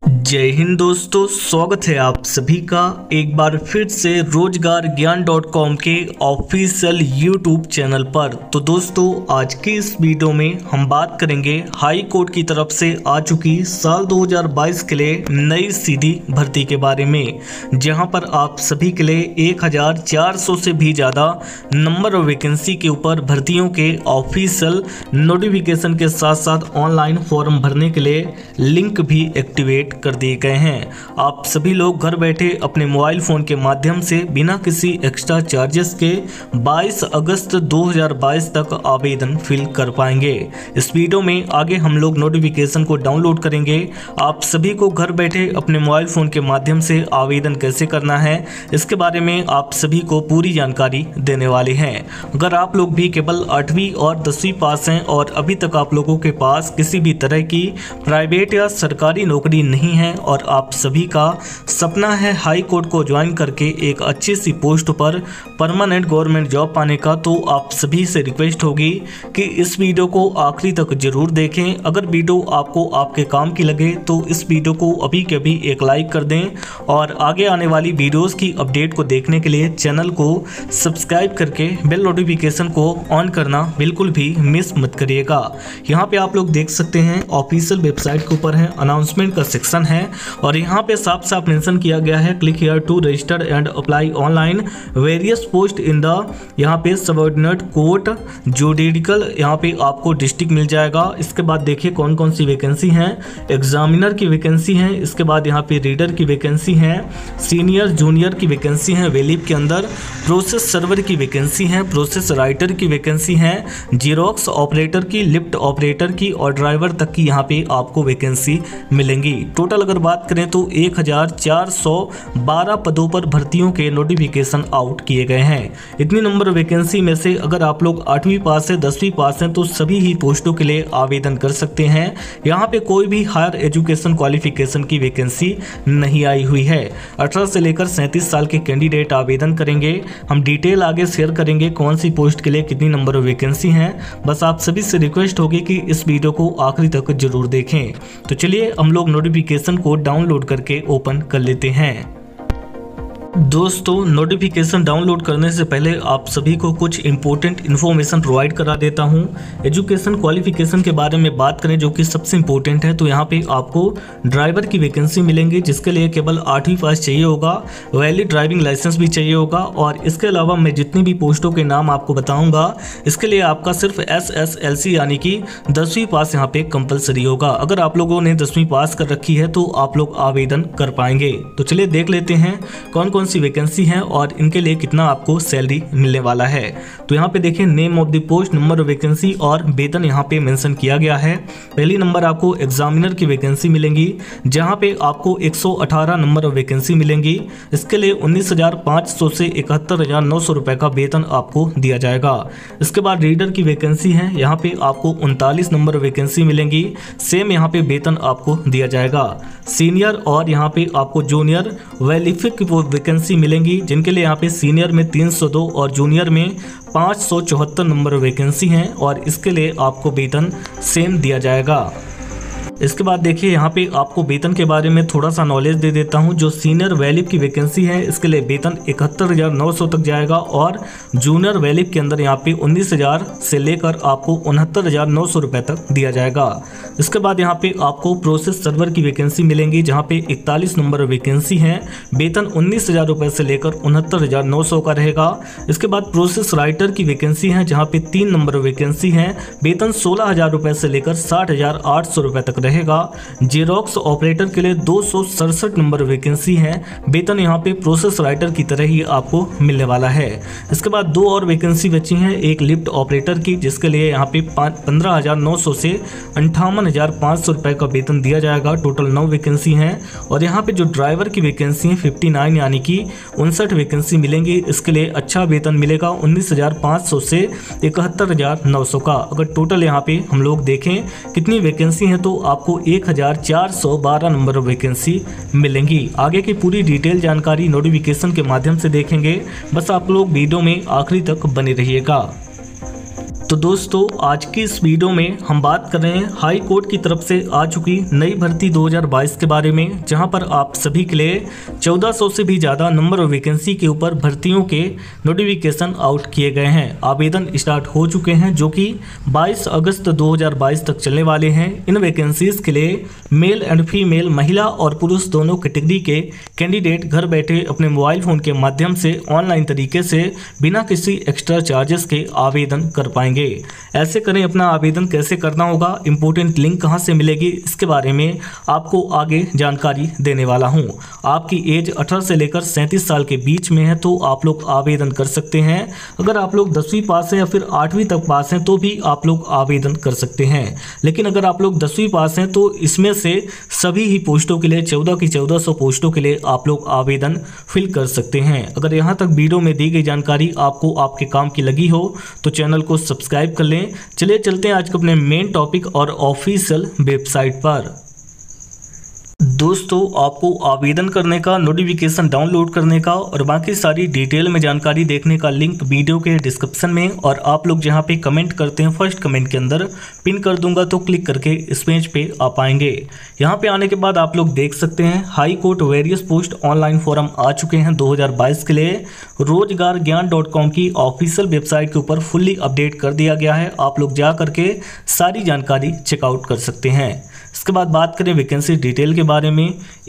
जय हिंद दोस्तों, स्वागत है आप सभी का एक बार फिर से रोजगार ज्ञान .com के ऑफिशियल यूट्यूब चैनल पर। तो दोस्तों, आज की इस वीडियो में हम बात करेंगे हाई कोर्ट की तरफ से आ चुकी साल 2022 के लिए नई सीधी भर्ती के बारे में, जहां पर आप सभी के लिए 1400 से भी ज़्यादा नंबर ऑफ वैकेंसी के ऊपर भर्तियों के ऑफिशियल नोटिफिकेशन के साथ साथ ऑनलाइन फॉर्म भरने के लिए लिंक भी एक्टिवेट कर दिए गए हैं। आप सभी लोग घर बैठे अपने मोबाइल फ़ोन के माध्यम से बिना किसी एक्स्ट्रा चार्जेस के 22 अगस्त 2022 तक आवेदन फिल कर पाएंगे। इस वीडियो में आगे हम लोग नोटिफिकेशन को डाउनलोड करेंगे। आप सभी को घर बैठे अपने मोबाइल फ़ोन के माध्यम से आवेदन कैसे करना है, इसके बारे में आप सभी को पूरी जानकारी देने वाले हैं। अगर आप लोग भी केवल 8वीं और 10वीं पास हैं और अभी तक आप लोगों के पास किसी भी तरह की प्राइवेट या सरकारी नौकरी नहीं है और आप सभी का सपना है हाई कोर्ट को ज्वाइन करके एक अच्छी सी पोस्ट पर परमानेंट गवर्नमेंट जॉब पाने का, तो आप सभी से रिक्वेस्ट होगी कि इस वीडियो को आखिरी तक जरूर देखें। अगर वीडियो आपको आपके काम की लगे तो इस वीडियो को अभी के अभी एक लाइक कर दें और आगे आने वाली वीडियोस की अपडेट को देखने के लिए चैनल को सब्सक्राइब करके बेल नोटिफिकेशन को ऑन करना बिल्कुल भी मिस मत करिएगा। यहाँ पे आप लोग देख सकते हैं ऑफिशियल वेबसाइट के ऊपर है अनाउंसमेंट का सेक्शन है और यहाँ पे साफ साफ मेंशन किया गया है click here to register and apply online various post in the यहाँ पे सबऑर्डिनेट कोर्ट जुडिशियल, यहाँ पे आपको डिस्ट्रिक्ट मिल जाएगा। इसके बाद देखिए कौन कौन सी वैकेंसी हैं। एग्जामिनर की वैकेंसी है, इसके बाद यहाँ पे रीडर की वैकेंसी है, सीनियर जूनियर की वैकेंसी है वेलिप के अंदर, प्रोसेस सर्वर की वैकेंसी है, प्रोसेस राइटर की वैकेंसी है, जीरोक्स ऑपरेटर की, लिफ्ट ऑपरेटर की और ड्राइवर तक की यहाँ पे आपको वैकेंसी मिलेंगी। टोटल अगर बात करें तो 1412 पदों पर भर्तियों के नोटिफिकेशन आउट किए गए हैं। इतनी नंबर वैकेंसी में से अगर आप लोग 8वीं पास है 10वीं पास हैं तो सभी ही पोस्टों के लिए आवेदन कर सकते हैं। यहाँ पे कोई भी हायर एजुकेशन क्वालिफिकेशन की वैकेंसी नहीं आई हुई है। 18 से लेकर 37 साल के कैंडिडेट आवेदन करेंगे। हम डिटेल आगे शेयर करेंगे कौन सी पोस्ट के लिए कितनी नंबर वैकेंसी हैं। बस आप सभी से रिक्वेस्ट होगी कि इस वीडियो को आखिरी तक जरूर देखें। तो चलिए हम लोग नोटिफिकेशन को डाउनलोड करके ओपन कर लेते हैं। दोस्तों, नोटिफिकेशन डाउनलोड करने से पहले आप सभी को कुछ इंपॉर्टेंट इन्फॉर्मेशन प्रोवाइड करा देता हूं। एजुकेशन क्वालिफिकेशन के बारे में बात करें जो कि सबसे इंपॉर्टेंट है, तो यहां पे आपको ड्राइवर की वैकेंसी मिलेंगी जिसके लिए केवल 8वीं पास चाहिए होगा, वैलिड ड्राइविंग लाइसेंस भी चाहिए होगा और इसके अलावा मैं जितनी भी पोस्टों के नाम आपको बताऊँगा इसके लिए आपका सिर्फ SSLC यानी कि 10वीं पास यहाँ पे कंपलसरी होगा। अगर आप लोगों ने 10वीं पास कर रखी है तो आप लोग आवेदन कर पाएंगे। तो चलिए देख लेते हैं कौन कौन सी वैकेंसी हैं और इनके लिए कितना आपको सैलरी मिलने वाला है। तो यहाँ पे देखिए name of the post, number of vacancy और वेतन यहाँ पे मेंशन किया गया है। पहली नंबर आपको एग्जामिनर की वैकेंसी मिलेंगी जहाँ पे आपको 118 नंबर ऑफ वैकेंसी मिलेंगी। इसके लिए 19,500 से 71,900 रुपए का वेतन आपको दिया जाएगा। इसके बाद रीडर की वैकेंसी है, यहाँ पे आपको 39 नंबर ऑफ वैकेंसी मिलेंगी। सेम यहाँ पे वेतन आपको दिया जाएगा। सीनियर और यहाँ पे आपको जूनियर वेलिफिक वैकेंसी मिलेंगी जिनके लिए यहाँ पे सीनियर में 302 और जूनियर में 574 नंबर वैकेंसी हैं और इसके लिए आपको वेतन सेम दिया जाएगा। इसके बाद देखिए यहाँ पे आपको वेतन के बारे में थोड़ा सा नॉलेज दे देता हूँ। जो सीनियर वैलिप की वैकेंसी है इसके लिए वेतन 71,900 तक जाएगा और जूनियर वैलिप के अंदर यहाँ पे 19,000 से लेकर आपको 69,900 रुपये तक दिया जाएगा। इसके बाद यहाँ पे आपको प्रोसेस सर्वर की वैकेंसी मिलेंगी जहाँ पे 41 नंबर वैकेंसी है, वेतन 19,000 रुपये से लेकर 69,900 का रहेगा। इसके बाद प्रोसेस राइटर की वैकेंसी है जहाँ पे 3 नंबर वैकेंसी है, वेतन 16,000 रुपये से लेकर 60,800 रुपये तक रहेगा। जेरोक्स ऑपरेटर के लिए 267 नंबर वैकेंसी है, वेतन यहाँ पे प्रोसेस राइटर की तरह ही आपको मिलने वाला है। इसके बाद 2 और वैकेंसी बची हैं, एक लिफ्ट ऑपरेटर की जिसके लिए यहाँ पे 15,900 से 58,500 रुपये का वेतन दिया जाएगा। टोटल 9 वैकेंसी हैं और यहाँ पे जो ड्राइवर की वैकेंसी है 59 यानी कि 59 वैकेंसी मिलेंगी। इसके लिए अच्छा वेतन मिलेगा 19,500 से 71,900 का। अगर टोटल यहाँ पे हम लोग देखें कितनी वैकेंसी है तो आपको 1412 नंबर वैकेंसी मिलेंगी। आगे की पूरी डिटेल जानकारी नोटिफिकेशन के माध्यम से देखेंगे। बस आप लोग वीडियो में आखिरी तक बने रहिएगा। तो दोस्तों आज की इस वीडियो में हम बात कर रहे हैं हाई कोर्ट की तरफ से आ चुकी नई भर्ती 2022 के बारे में, जहां पर आप सभी के लिए 1400 से भी ज़्यादा नंबर ऑफ वैकेंसी के ऊपर भर्तियों के नोटिफिकेशन आउट किए गए हैं। आवेदन स्टार्ट हो चुके हैं जो कि 22 अगस्त 2022 तक चलने वाले हैं। इन वैकेंसीज के लिए मेल एंड फीमेल, महिला और पुरुष दोनों कैटेगरी के कैंडिडेट घर बैठे अपने मोबाइल फ़ोन के माध्यम से ऑनलाइन तरीके से बिना किसी एक्स्ट्रा चार्जेस के आवेदन कर पाएंगे। ऐसे करें, अपना आवेदन कैसे करना होगा, इंपॉर्टेंट लिंक कहां से मिलेगी, इसके बारे में आपको आगे जानकारी देने वाला हूं। आपकी एज 18 से लेकर 37 साल के बीच में है तो आप लोग आवेदन कर सकते हैं। अगर आप लोग 10वीं पास हैं या फिर 8वीं तक पास हैं तो भी आप लोग आवेदन कर सकते हैं। लेकिन अगर आप लोग 10वीं पास हैं तो इसमें से सभी ही पोस्टों के लिए 14 की 1400 पोस्टों के लिए आप लोग आवेदन फिल कर सकते हैं। अगर यहाँ तक वीडियो में दी गई जानकारी आपको आपके काम की लगी हो तो चैनल को सब्सक्राइब कर लें। चलिए चलते हैं आज के अपने मेन टॉपिक और ऑफिशियल वेबसाइट पर। दोस्तों आपको आवेदन करने का, नोटिफिकेशन डाउनलोड करने का और बाकी सारी डिटेल में जानकारी देखने का लिंक वीडियो के डिस्क्रिप्शन में और आप लोग जहां पे कमेंट करते हैं फर्स्ट कमेंट के अंदर पिन कर दूंगा, तो क्लिक करके इस पेज पे आ पाएंगे। यहां पे आने के बाद आप लोग देख सकते हैं high court various post online form आ चुके हैं 2022 के लिए। रोजगारज्ञान.com की ऑफिशियल वेबसाइट के ऊपर फुल्ली अपडेट कर दिया गया है। आप लोग जा करके सारी जानकारी चेकआउट कर सकते हैं। इसके बाद बात करें वैकेंसी डिटेल के बारे में,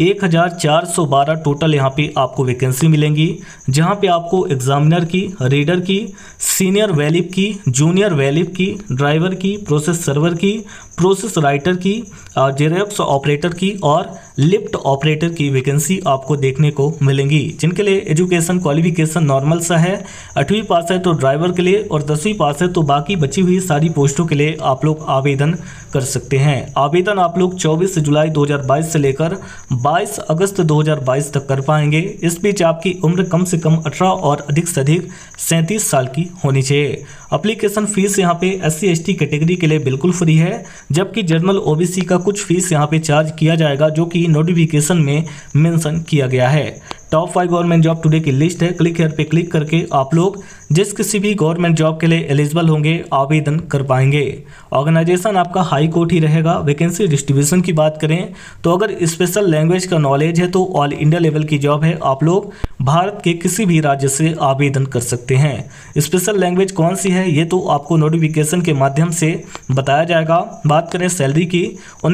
1412 टोटल यहाँ पे आपको वैकेंसी मिलेंगी, जहाँ पे आपको एग्जामिनर की, रीडर की, सीनियर वैलिप की, जूनियर वैलिप की, ड्राइवर की, प्रोसेस सर्वर की, प्रोसेस राइटर की, जेरोक्स ऑपरेटर की और लिफ्ट ऑपरेटर की वैकेंसी आपको देखने को मिलेंगी, जिनके लिए एजुकेशन क्वालिफिकेशन नॉर्मल सा है। 8वीं पास है तो ड्राइवर के लिए और 10वीं पास है तो बाकी बची हुई सारी पोस्टों के लिए आप लोग आवेदन कर सकते हैं। आवेदन आप लोग 24 जुलाई 2022 से लेकर 22 अगस्त 2022 तक कर पाएंगे। इस बीच आपकी उम्र कम से कम 18 और अधिक से अधिक 37 साल की होनी चाहिए। एप्लीकेशन फीस यहाँ पे SC ST कैटेगरी के लिए बिल्कुल फ्री है, जबकि जनरल OBC का कुछ फीस यहाँ पे चार्ज किया जाएगा, जो कि नोटिफिकेशन में मेंशन किया गया है। टॉप 5 गवर्नमेंट जॉब टुडे की लिस्ट है। क्लिक हेयर पे क्लिक करके आप लोग जिस किसी भी गवर्नमेंट जॉब के लिए एलिजिबल होंगे आवेदन कर पाएंगे। ऑर्गेनाइजेशन आपका हाई कोर्ट ही रहेगा। वैकेंसी डिस्ट्रीब्यूशन की बात करें तो अगर स्पेशल लैंग्वेज का नॉलेज है तो ऑल इंडिया लेवल की जॉब है, आप लोग भारत के किसी भी राज्य से आवेदन कर सकते हैं। स्पेशल लैंग्वेज कौन सी है ये तो आपको नोटिफिकेशन के माध्यम से बताया जाएगा। बात करें सैलरी की,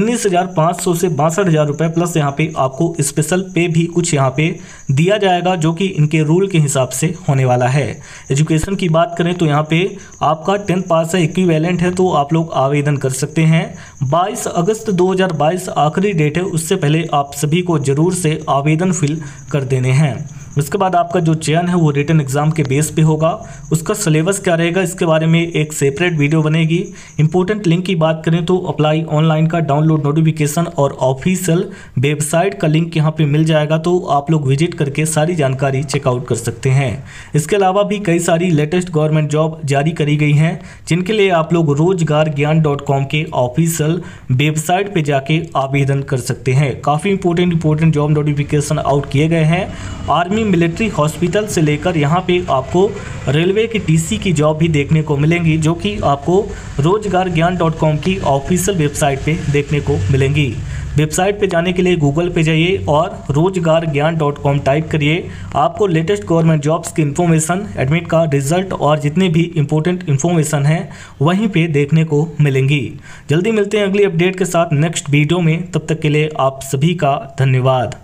19,500 से 62,000 रुपये प्लस यहाँ पे आपको स्पेशल पे भी कुछ यहाँ पे दिया जाएगा, जो कि इनके रूल के हिसाब से होने वाला है। एजुकेशन की बात करें तो यहाँ पे आपका 10th पास है, इक्विवेलेंट है तो आप लोग आवेदन कर सकते हैं। 22 अगस्त 2022 आखिरी डेट है, उससे पहले आप सभी को जरूर से आवेदन फिल कर देने हैं। उसके बाद आपका जो चयन है वो रिटन एग्जाम के बेस पे होगा। उसका सिलेबस क्या रहेगा इसके बारे में एक सेपरेट वीडियो बनेगी। इंपॉर्टेंट लिंक की बात करें तो अप्लाई ऑनलाइन का डाउनलोड नोटिफिकेशन और ऑफिशियल वेबसाइट का लिंक यहाँ पे मिल जाएगा, तो आप लोग विजिट करके सारी जानकारी चेकआउट कर सकते हैं। इसके अलावा भी कई सारी लेटेस्ट गवर्नमेंट जॉब जारी करी गई हैं, जिनके लिए आप लोग रोजगारज्ञान.com के ऑफिशियल वेबसाइट पे जाके आवेदन कर सकते हैं। काफ़ी इंपॉर्टेंट जॉब नोटिफिकेशन आउट किए गए हैं। आर्मी, मिलिट्री, हॉस्पिटल से लेकर यहाँ पे आपको रेलवे की TC की जॉब भी देखने को मिलेंगी, जो कि आपको रोजगारज्ञान.com की ऑफिशियल वेबसाइट पे देखने को मिलेंगी। वेबसाइट पे जाने के लिए गूगल पे जाइए और रोजगारज्ञान.com टाइप करिए। आपको लेटेस्ट गवर्नमेंट जॉब्स की इन्फॉर्मेशन, एडमिट कार्ड, रिजल्ट और जितने भी इंपॉर्टेंट इन्फॉर्मेशन है वहीं पे देखने को मिलेंगी। जल्दी मिलते हैं अगली अपडेट के साथ नेक्स्ट वीडियो में, तब तक के लिए आप सभी का धन्यवाद।